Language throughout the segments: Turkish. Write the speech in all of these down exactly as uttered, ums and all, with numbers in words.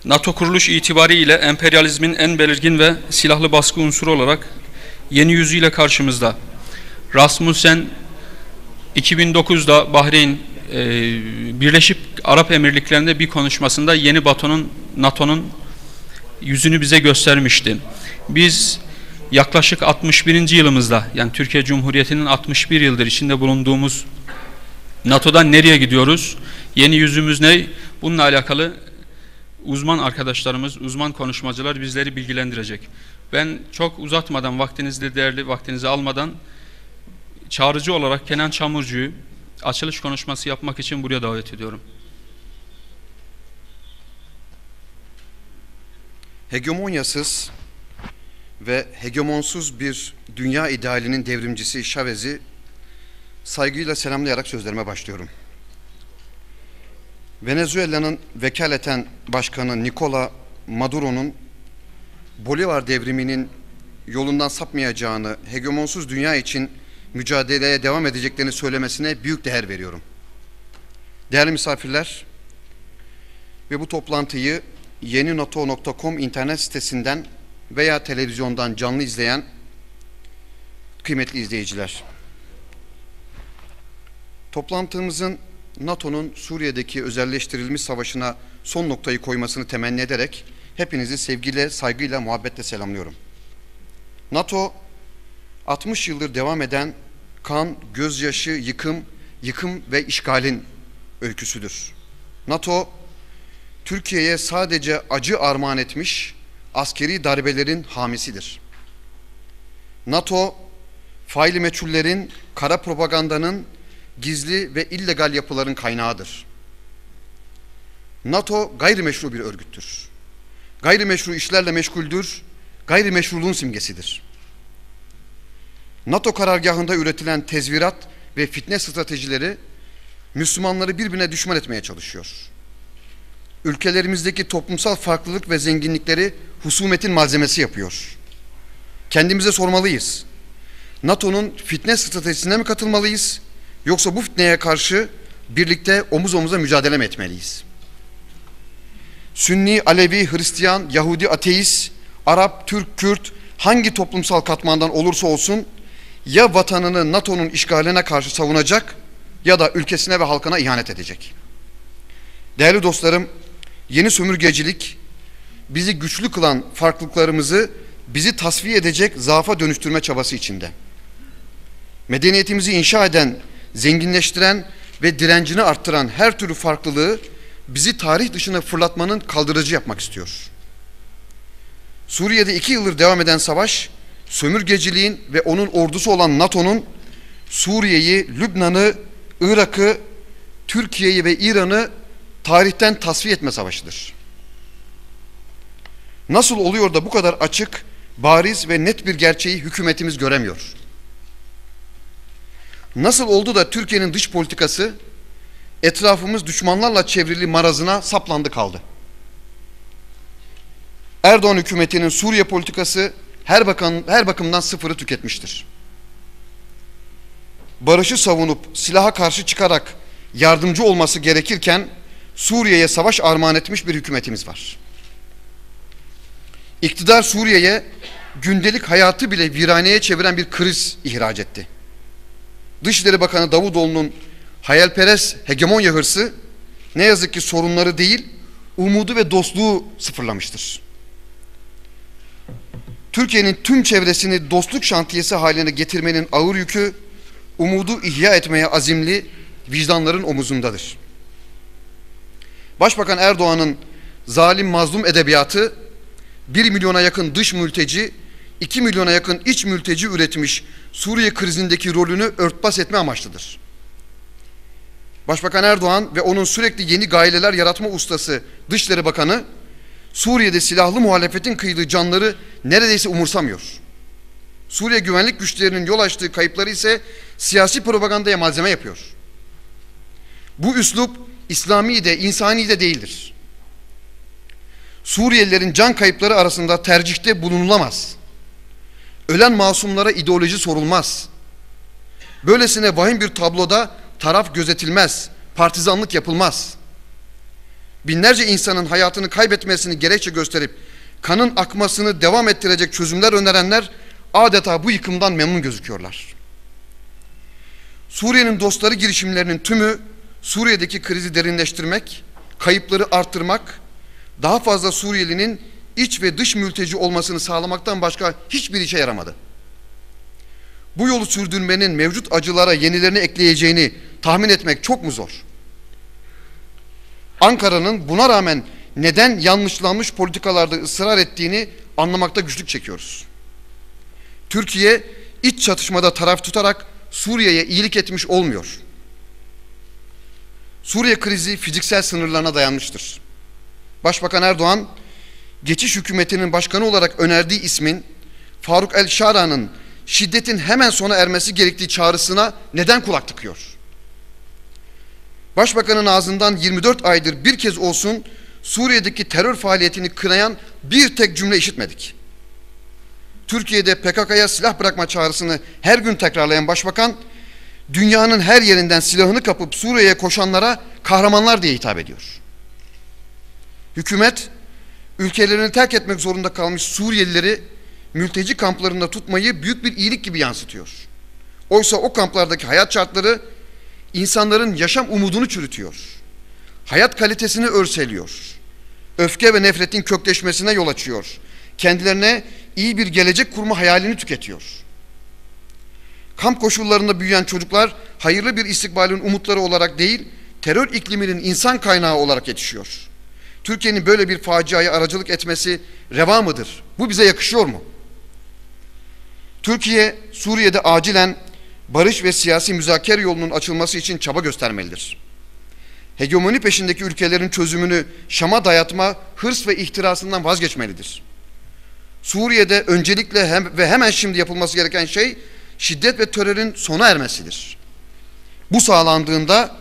NATO kuruluş itibariyle emperyalizmin en belirgin ve silahlı baskı unsuru olarak yeni yüzüyle karşımızda. Rasmussen iki bin dokuzda Bahreyn e, Birleşik Arap Emirlikleri'nde bir konuşmasında yeni Bato'nun, NATO'nun yüzünü bize göstermişti. Biz yaklaşık altmış birinci yılımızda, yani Türkiye Cumhuriyeti'nin altmış bir yıldır içinde bulunduğumuz NATO'dan nereye gidiyoruz? Yeni yüzümüz ne? Bununla alakalı uzman arkadaşlarımız, uzman konuşmacılar bizleri bilgilendirecek. Ben çok uzatmadan, vaktinizi değerli vaktinizi almadan çağrıcı olarak Kenan Çamurcu'yu açılış konuşması yapmak için buraya davet ediyorum. Hegemonyasız ve hegemonsuz bir dünya idealinin devrimcisi Chavez'i saygıyla selamlayarak sözlerime başlıyorum. Venezuela'nın vekaleten başkanı Nicola Maduro'nun Bolivar devriminin yolundan sapmayacağını, hegemonsuz dünya için mücadeleye devam edeceklerini söylemesine büyük değer veriyorum. Değerli misafirler ve bu toplantıyı yeni nato nokta com internet sitesinden veya televizyondan canlı izleyen kıymetli izleyiciler. Toplantımızın NATO'nun Suriye'deki özelleştirilmiş savaşına son noktayı koymasını temenni ederek hepinizi sevgiyle, saygıyla, muhabbetle selamlıyorum. NATO, altmış yıldır devam eden kan, gözyaşı, yıkım, yıkım ve işgalin öyküsüdür. NATO, Türkiye'ye sadece acı armağan etmiş askeri darbelerin hamisidir. NATO, faili meçhullerin, kara propagandanın, gizli ve illegal yapıların kaynağıdır. NATO gayrimeşru bir örgüttür. Gayrimeşru işlerle meşguldür, gayrimeşruluğun simgesidir. NATO karargahında üretilen tezvirat ve fitne stratejileri Müslümanları birbirine düşman etmeye çalışıyor. Ülkelerimizdeki toplumsal farklılık ve zenginlikleri husumetin malzemesi yapıyor. Kendimize sormalıyız. NATO'nun fitne stratejisine mi katılmalıyız? Yoksa bu fitneye karşı birlikte omuz omuza mücadele mi etmeliyiz? Sünni, Alevi, Hristiyan, Yahudi, ateist, Arap, Türk, Kürt hangi toplumsal katmandan olursa olsun ya vatanını NATO'nun işgaline karşı savunacak ya da ülkesine ve halkına ihanet edecek. Değerli dostlarım, yeni sömürgecilik bizi güçlü kılan farklılıklarımızı bizi tasfiye edecek zaafa dönüştürme çabası içinde. Medeniyetimizi inşa eden, zenginleştiren ve direncini arttıran her türlü farklılığı bizi tarih dışına fırlatmanın kaldırıcı yapmak istiyor. Suriye'de iki yıldır devam eden savaş, sömürgeciliğin ve onun ordusu olan NATO'nun Suriye'yi, Lübnan'ı, Irak'ı, Türkiye'yi ve İran'ı tarihten tasfiye etme savaşıdır. Nasıl oluyor da bu kadar açık, bariz ve net bir gerçeği hükümetimiz göremiyor? Nasıl oldu da Türkiye'nin dış politikası etrafımız düşmanlarla çevrili marazına saplandı kaldı? Erdoğan hükümetinin Suriye politikası her, bakan, her bakımdan sıfırı tüketmiştir. Barışı savunup silaha karşı çıkarak yardımcı olması gerekirken Suriye'ye savaş armağan etmiş bir hükümetimiz var. İktidar Suriye'ye gündelik hayatı bile viraneye çeviren bir kriz ihraç etti. Dışişleri Bakanı Davutoğlu'nun hayalperest hegemonya hırsı ne yazık ki sorunları değil, umudu ve dostluğu sıfırlamıştır. Türkiye'nin tüm çevresini dostluk şantiyesi haline getirmenin ağır yükü, umudu ihya etmeye azimli vicdanların omuzundadır. Başbakan Erdoğan'ın zalim mazlum edebiyatı, bir milyona yakın dış mülteci, iki milyona yakın iç mülteci üretmiş Suriye krizindeki rolünü örtbas etme amaçlıdır. Başbakan Erdoğan ve onun sürekli yeni gayeler yaratma ustası Dışişleri Bakanı, Suriye'de silahlı muhalefetin kıydığı canları neredeyse umursamıyor. Suriye güvenlik güçlerinin yol açtığı kayıpları ise siyasi propagandaya malzeme yapıyor. Bu üslup İslami de insani de değildir. Suriyelilerin can kayıpları arasında tercihte bulunulamaz. Ölen masumlara ideoloji sorulmaz. Böylesine vahim bir tabloda taraf gözetilmez, partizanlık yapılmaz. binlerce insanın hayatını kaybetmesini gerekçe gösterip kanın akmasını devam ettirecek çözümler önerenler adeta bu yıkımdan memnun gözüküyorlar. Suriye'nin dostları girişimlerinin tümü Suriye'deki krizi derinleştirmek, kayıpları arttırmak, daha fazla Suriyelinin iç ve dış mülteci olmasını sağlamaktan başka hiçbir işe yaramadı. Bu yolu sürdürmenin mevcut acılara yenilerini ekleyeceğini tahmin etmek çok mu zor? Ankara'nın buna rağmen neden yanlışlanmış politikalarda ısrar ettiğini anlamakta güçlük çekiyoruz. Türkiye iç çatışmada taraf tutarak Suriye'ye iyilik etmiş olmuyor. Suriye krizi fiziksel sınırlarına dayanmıştır. Başbakan Erdoğan, geçiş hükümetinin başkanı olarak önerdiği ismin Faruk el-Şara'nın şiddetin hemen sona ermesi gerektiği çağrısına neden kulak tıkıyor? Başbakanın ağzından yirmi dört aydır bir kez olsun Suriye'deki terör faaliyetini kınayan bir tek cümle işitmedik. Türkiye'de P K K'ya silah bırakma çağrısını her gün tekrarlayan başbakan, dünyanın her yerinden silahını kapıp Suriye'ye koşanlara kahramanlar diye hitap ediyor. Hükümet, ülkelerini terk etmek zorunda kalmış Suriyelileri mülteci kamplarında tutmayı büyük bir iyilik gibi yansıtıyor. Oysa o kamplardaki hayat şartları insanların yaşam umudunu çürütüyor. Hayat kalitesini örseliyor. Öfke ve nefretin kökleşmesine yol açıyor. Kendilerine iyi bir gelecek kurma hayalini tüketiyor. Kamp koşullarında büyüyen çocuklar hayırlı bir istikbalin umutları olarak değil, terör ikliminin insan kaynağı olarak yetişiyor. Türkiye'nin böyle bir faciaya aracılık etmesi reva mıdır? Bu bize yakışıyor mu? Türkiye, Suriye'de acilen barış ve siyasi müzakere yolunun açılması için çaba göstermelidir. Hegemoni peşindeki ülkelerin çözümünü Şam'a dayatma, hırs ve ihtirasından vazgeçmelidir. Suriye'de öncelikle hem ve hemen şimdi yapılması gereken şey şiddet ve terörün sona ermesidir. Bu sağlandığında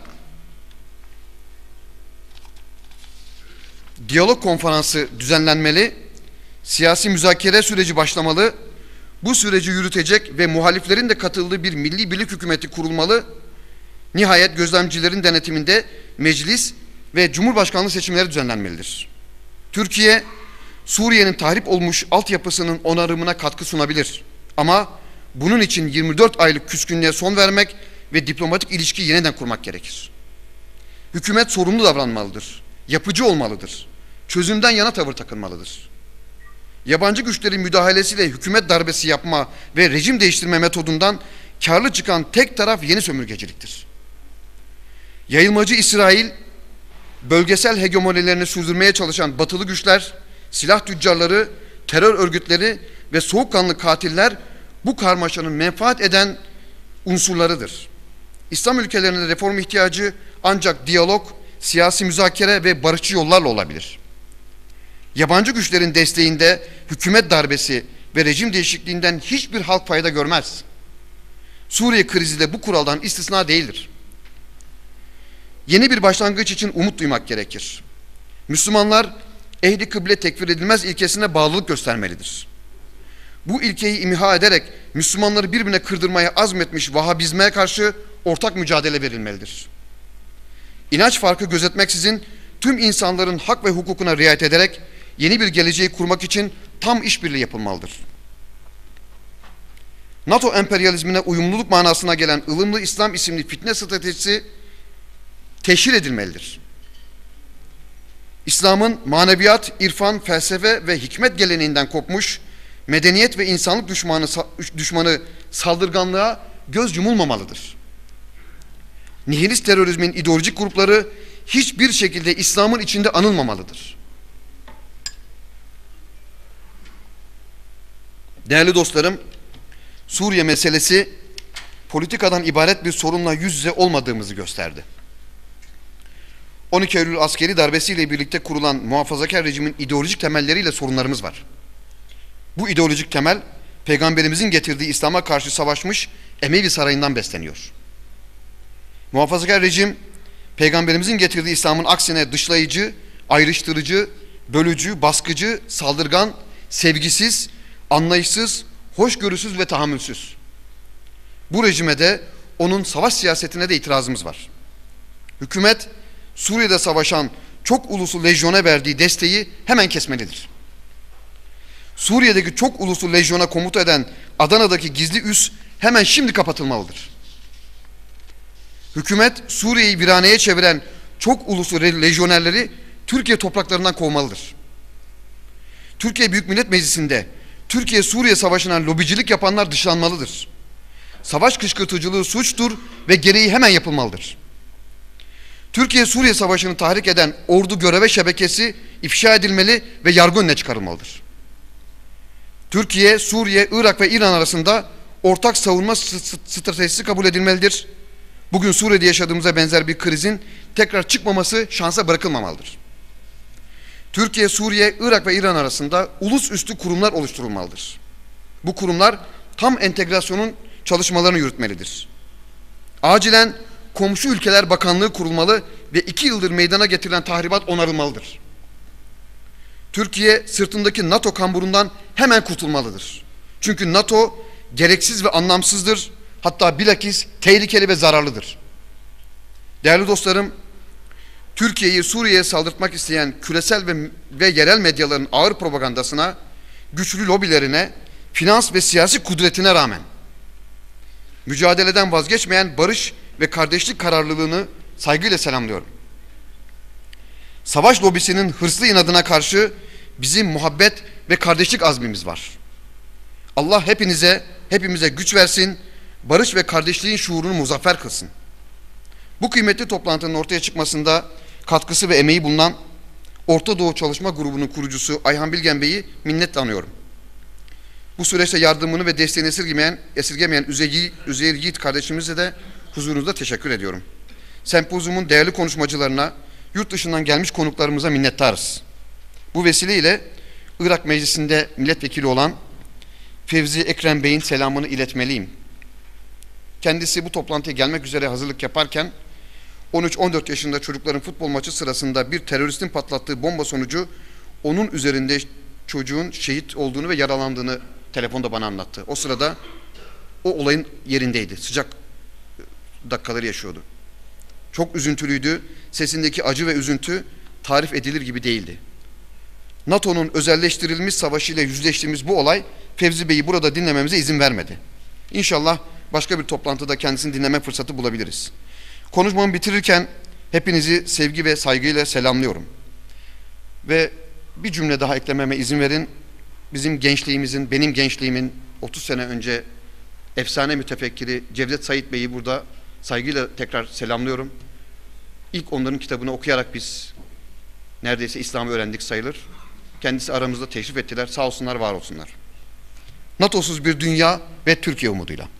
diyalog konferansı düzenlenmeli, siyasi müzakere süreci başlamalı, bu süreci yürütecek ve muhaliflerin de katıldığı bir milli birlik hükümeti kurulmalı, nihayet gözlemcilerin denetiminde meclis ve cumhurbaşkanlığı seçimleri düzenlenmelidir. Türkiye, Suriye'nin tahrip olmuş altyapısının onarımına katkı sunabilir. Ama bunun için yirmi dört aylık küskünlüğe son vermek ve diplomatik ilişki yeniden kurmak gerekir. Hükümet sorumlu davranmalıdır, yapıcı olmalıdır, çözümden yana tavır takınmalıdır. Yabancı güçlerin müdahalesiyle hükümet darbesi yapma ve rejim değiştirme metodundan karlı çıkan tek taraf yeni sömürgeciliktir. Yayılmacı İsrail, bölgesel hegemonilerini sürdürmeye çalışan batılı güçler, silah tüccarları, terör örgütleri ve soğukkanlı katiller bu karmaşanın menfaat eden unsurlarıdır. İslam ülkelerinde reform ihtiyacı ancak diyalog, siyasi müzakere ve barışçı yollarla olabilir. Yabancı güçlerin desteğinde hükümet darbesi ve rejim değişikliğinden hiçbir halk fayda görmez. Suriye krizi de bu kuraldan istisna değildir. Yeni bir başlangıç için umut duymak gerekir. Müslümanlar ehli kıble tekfir edilmez ilkesine bağlılık göstermelidir. Bu ilkeyi imha ederek Müslümanları birbirine kırdırmaya azmetmiş Vahabizme karşı ortak mücadele verilmelidir. İnanç farkı gözetmeksizin tüm insanların hak ve hukukuna riayet ederek yeni bir geleceği kurmak için tam işbirliği yapılmalıdır. NATO emperyalizmine uyumluluk manasına gelen ılımlı İslam isimli fitne stratejisi teşhir edilmelidir. İslam'ın maneviyat, irfan, felsefe ve hikmet geleneğinden kopmuş, medeniyet ve insanlık düşmanı, düşmanı saldırganlığa göz yumulmamalıdır. Nihilist terörizmin ideolojik grupları hiçbir şekilde İslam'ın içinde anılmamalıdır. Değerli dostlarım, Suriye meselesi politikadan ibaret bir sorunla yüz yüze olmadığımızı gösterdi. on iki Eylül askeri darbesiyle birlikte kurulan muhafazakar rejimin ideolojik temelleriyle sorunlarımız var. Bu ideolojik temel, Peygamberimizin getirdiği İslam'a karşı savaşmış Emevi sarayından besleniyor. Muhafazakar rejim, Peygamberimizin getirdiği İslam'ın aksine dışlayıcı, ayrıştırıcı, bölücü, baskıcı, saldırgan, sevgisiz, anlayışsız, hoşgörüsüz ve tahammülsüz. Bu rejime de, onun savaş siyasetine de itirazımız var. Hükümet, Suriye'de savaşan çok uluslu lejyona verdiği desteği hemen kesmelidir. Suriye'deki çok uluslu lejyona komuta eden Adana'daki gizli üs hemen şimdi kapatılmalıdır. Hükümet Suriye'yi viraneye çeviren çok uluslu lejyonerleri Türkiye topraklarından kovmalıdır. Türkiye Büyük Millet Meclisi'nde Türkiye-Suriye Savaşı'na lobicilik yapanlar dışlanmalıdır. Savaş kışkırtıcılığı suçtur ve gereği hemen yapılmalıdır. Türkiye-Suriye Savaşı'nı tahrik eden ordu göreve şebekesi ifşa edilmeli ve yargı önüne çıkarılmalıdır. Türkiye, Suriye, Irak ve İran arasında ortak savunma stratejisi kabul edilmelidir. Bugün Suriye'de yaşadığımıza benzer bir krizin tekrar çıkmaması şansa bırakılmamalıdır. Türkiye, Suriye, Irak ve İran arasında ulusüstü kurumlar oluşturulmalıdır. Bu kurumlar tam entegrasyonun çalışmalarını yürütmelidir. Acilen Komşu Ülkeler Bakanlığı kurulmalı ve iki yıldır meydana getirilen tahribat onarılmalıdır. Türkiye sırtındaki NATO kamburundan hemen kurtulmalıdır. Çünkü NATO gereksiz ve anlamsızdır. Hatta bilakis tehlikeli ve zararlıdır. Değerli dostlarım, Türkiye'yi Suriye'ye saldırtmak isteyen küresel ve, ve yerel medyaların ağır propagandasına, güçlü lobilerine, finans ve siyasi kudretine rağmen mücadeleden vazgeçmeyen barış ve kardeşlik kararlılığını saygıyla selamlıyorum. Savaş lobisinin hırslı inadına karşı bizim muhabbet ve kardeşlik azmimiz var. Allah hepinize, hepimize güç versin, barış ve kardeşliğin şuurunu muzaffer kılsın. Bu kıymetli toplantının ortaya çıkmasında katkısı ve emeği bulunan Orta Doğu Çalışma Grubu'nun kurucusu Ayhan Bilgen Bey'i minnetle anıyorum. Bu süreçte yardımını ve desteğini esirgemeyen, esirgemeyen Üzeyir, Üzeyir Yiğit kardeşimize de huzurunuzda teşekkür ediyorum. Sempozyumun değerli konuşmacılarına, yurt dışından gelmiş konuklarımıza minnettarız. Bu vesileyle Irak Meclisi'nde milletvekili olan Fevzi Ekrem Bey'in selamını iletmeliyim. Kendisi bu toplantıya gelmek üzere hazırlık yaparken on üç on dört yaşında çocukların futbol maçı sırasında bir teröristin patlattığı bomba sonucu onun üzerinde çocuğun şehit olduğunu ve yaralandığını telefonda bana anlattı. O sırada o olayın yerindeydi. Sıcak dakikaları yaşıyordu. Çok üzüntülüydü. Sesindeki acı ve üzüntü tarif edilir gibi değildi. NATO'nun özelleştirilmiş savaşıyla yüzleştiğimiz bu olay Fevzi Bey'i burada dinlememize izin vermedi. İnşallah başka bir toplantıda kendisini dinleme fırsatı bulabiliriz. Konuşmamı bitirirken hepinizi sevgi ve saygıyla selamlıyorum. Ve bir cümle daha eklememe izin verin. Bizim gençliğimizin, benim gençliğimin otuz sene önce efsane mütefekkiri Cevdet Said Bey'i burada saygıyla tekrar selamlıyorum. İlk onların kitabını okuyarak biz neredeyse İslam'ı öğrendik sayılır. Kendisi aramızda teşrif ettiler. Sağ olsunlar, var olsunlar. NATO'suz bir dünya ve Türkiye umuduyla.